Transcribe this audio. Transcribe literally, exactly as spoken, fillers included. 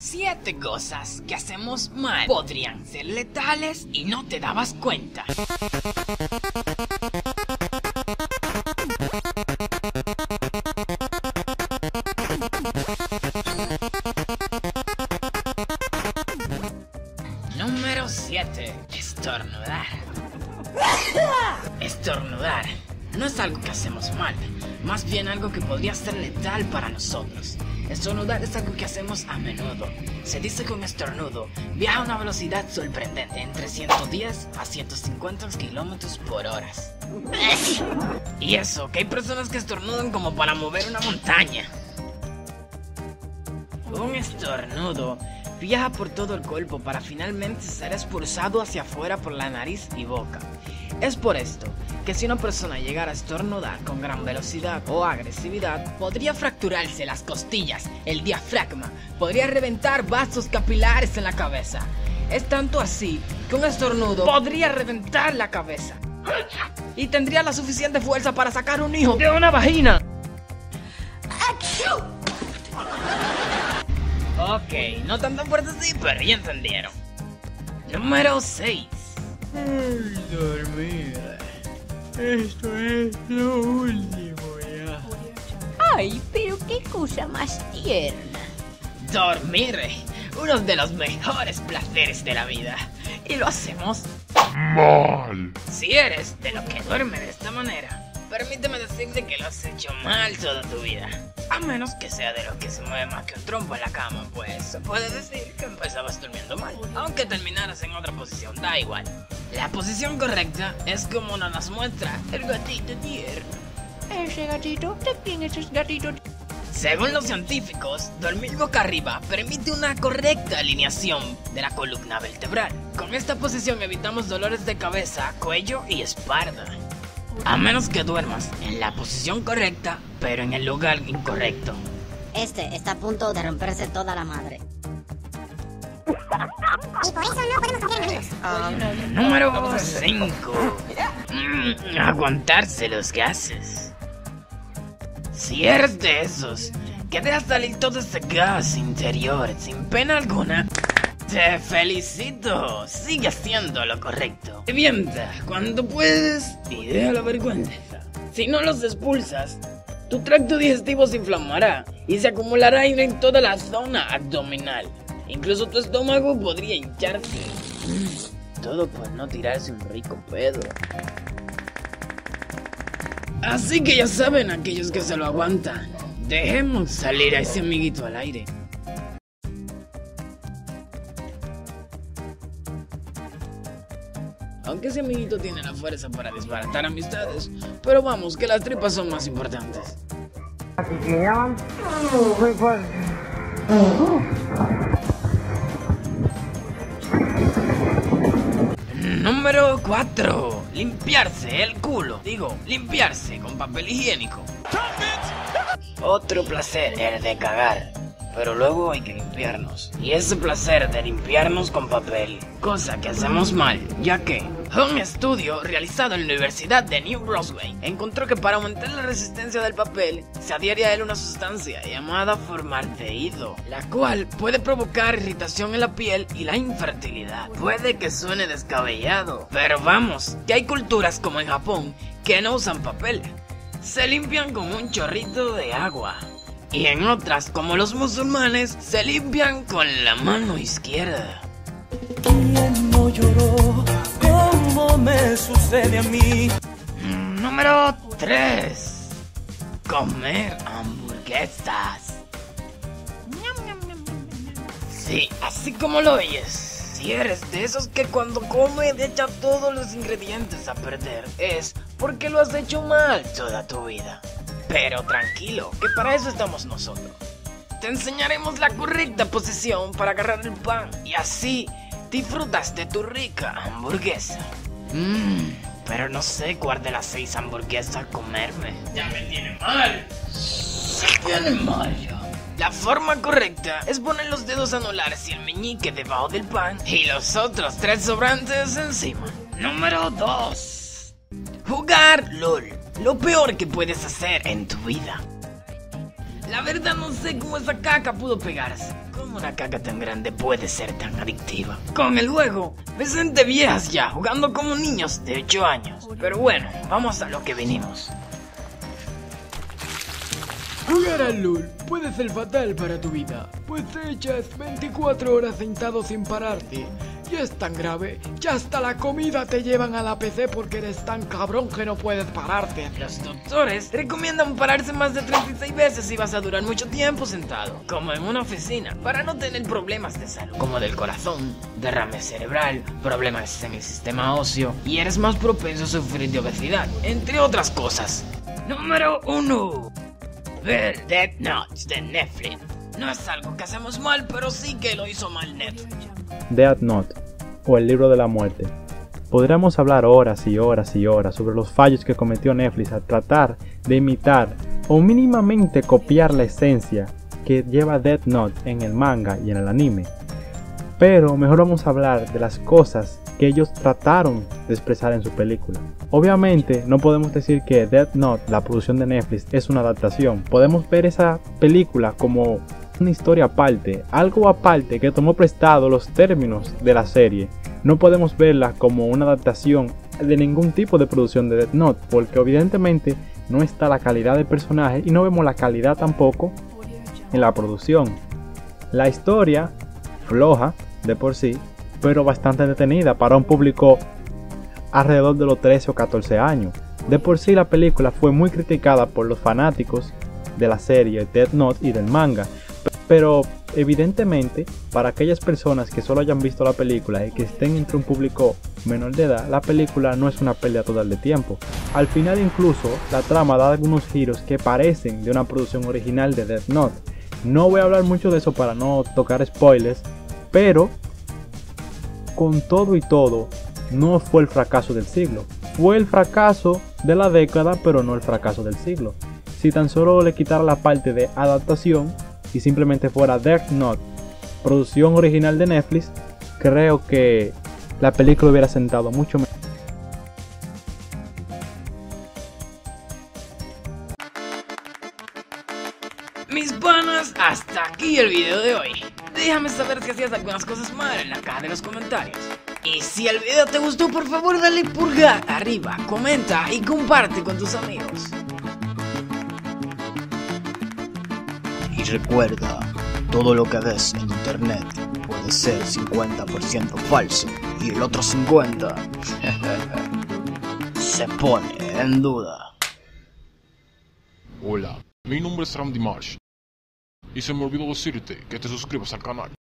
Siete cosas que hacemos mal podrían ser letales y no te dabas cuenta. Número siete. Estornudar. Estornudar no es algo que hacemos mal, más bien algo que podría ser letal para nosotros. Estornudar es algo que hacemos a menudo. Se dice que un estornudo viaja a una velocidad sorprendente, entre ciento diez a ciento cincuenta kilómetros por hora. Y eso, que hay personas que estornudan como para mover una montaña. Un estornudo viaja por todo el cuerpo para finalmente ser expulsado hacia afuera por la nariz y boca. Es por esto que si una persona llegara a estornudar con gran velocidad o agresividad, podría fracturarse las costillas, el diafragma, podría reventar vasos capilares en la cabeza. Es tanto así que un estornudo podría reventar la cabeza y tendría la suficiente fuerza para sacar un hijo de una vagina. Ok, no tan tan fuerte así, pero ya entendieron. Número seis. Dormir. Esto es lo último ya. Ay, pero qué cosa más tierna. Dormir, uno de los mejores placeres de la vida. Y lo hacemos mal. Si eres de los que duerme de esta manera, permíteme decirte que lo has hecho mal toda tu vida. A menos que sea de los que se mueve más que un trompo en la cama, pues se puede decir que empezabas durmiendo mal. Aunque terminaras en otra posición, da igual. La posición correcta es como nos las muestra el gatito tierno. Ese gatito, ¿de quién es ese gatito? Según los científicos, dormir boca arriba permite una correcta alineación de la columna vertebral. Con esta posición evitamos dolores de cabeza, cuello y espalda. A menos que duermas en la posición correcta, pero en el lugar incorrecto. Este está a punto de romperse toda la madre. Y por eso no podemos confiar en ellos. Um, número cinco. Mm, aguantarse los gases. Si eres de esos que deja salir todo ese gas interior sin pena alguna, te felicito. Sigue haciendo lo correcto. Revienta cuando puedes y deja la vergüenza. Si no los expulsas, tu tracto digestivo se inflamará y se acumulará aire en toda la zona abdominal. Incluso tu estómago podría hincharse. Todo por no tirarse un rico pedo. Así que ya saben, aquellos que se lo aguantan, dejemos salir a ese amiguito al aire. Aunque ese amiguito tiene la fuerza para desbaratar amistades, pero vamos, que las tripas son más importantes. Así que ya van muy fuerte. Número cuatro. Limpiarse el culo. Digo, limpiarse con papel higiénico. Otro placer el de cagar, pero luego hay que limpiarnos. Y ese placer de limpiarnos con papel, cosa que hacemos mal, ya que un estudio realizado en la Universidad de New Brunswick encontró que para aumentar la resistencia del papel se adhiere a él una sustancia llamada formaldehído, la cual puede provocar irritación en la piel y la infertilidad. Puede que suene descabellado, pero vamos, que hay culturas como en Japón que no usan papel, se limpian con un chorrito de agua. Y en otras, como los musulmanes, se limpian con la mano izquierda. ¿Quién no lloró como me sucede a mí? Número tres. Comer hamburguesas. Sí, así como lo oyes. Si eres de esos que cuando come echa todos los ingredientes a perder, es porque lo has hecho mal toda tu vida. Pero tranquilo, que para eso estamos nosotros. Te enseñaremos la correcta posición para agarrar el pan y así disfrutas de tu rica hamburguesa. Mmm, pero no sé cuál de las seis hamburguesas comerme. Ya me tiene mal. Me tiene mal ya. La forma correcta es poner los dedos anulares y el meñique debajo del pan y los otros tres sobrantes encima. Número dos. Jugar LOL. Lo peor que puedes hacer en tu vida. La verdad no sé cómo esa caca pudo pegarse. ¿Cómo una caca tan grande puede ser tan adictiva? Con el juego, ves gente viejas ya, jugando como niños de ocho años. Pero bueno, vamos a lo que vinimos. Jugar al LOL puede ser fatal para tu vida, pues te echas veinticuatro horas sentado sin pararte. Y es tan grave que hasta la comida te llevan a la P C porque eres tan cabrón que no puedes pararte. Los doctores recomiendan pararse más de treinta y seis veces si vas a durar mucho tiempo sentado, como en una oficina, para no tener problemas de salud, como del corazón, derrame cerebral, problemas en el sistema óseo, y eres más propenso a sufrir de obesidad, entre otras cosas. Número uno. Ver Death Note de Netflix. No es algo que hacemos mal, pero sí que lo hizo mal Netflix. Death Note, o el libro de la muerte. Podríamos hablar horas y horas y horas sobre los fallos que cometió Netflix al tratar de imitar o mínimamente copiar la esencia que lleva Death Note en el manga y en el anime. Pero mejor vamos a hablar de las cosas que ellos trataron de expresar en su película. Obviamente no podemos decir que Death Note, la producción de Netflix, es una adaptación. Podemos ver esa película como una historia aparte, algo aparte que tomó prestado los términos de la serie. No podemos verla como una adaptación de ningún tipo de producción de Death Note, porque evidentemente no está la calidad del personaje y no vemos la calidad tampoco en la producción. La historia, floja de por sí, pero bastante entretenida para un público alrededor de los trece o catorce años. De por sí la película fue muy criticada por los fanáticos de la serie Death Note y del manga, pero evidentemente para aquellas personas que solo hayan visto la película y que estén entre un público menor de edad, la película no es una pérdida total de tiempo. Al final incluso la trama da algunos giros que parecen de una producción original de Death Note. No voy a hablar mucho de eso para no tocar spoilers, pero con todo y todo no fue el fracaso del siglo. Fue el fracaso de la década, pero no el fracaso del siglo. Si tan solo le quitara la parte de adaptación y simplemente fuera Death Note, producción original de Netflix, creo que la película hubiera sentado mucho mejor. Mis panas, hasta aquí el video de hoy. Déjame saber si hacías algunas cosas mal en la caja de los comentarios. Y si el video te gustó, por favor dale pulgar arriba, comenta y comparte con tus amigos. Y recuerda, todo lo que ves en internet puede ser cincuenta por ciento falso y el otro cincuenta por ciento se pone en duda. Hola, mi nombre es Randy Marsh y se me olvidó decirte que te suscribas al canal.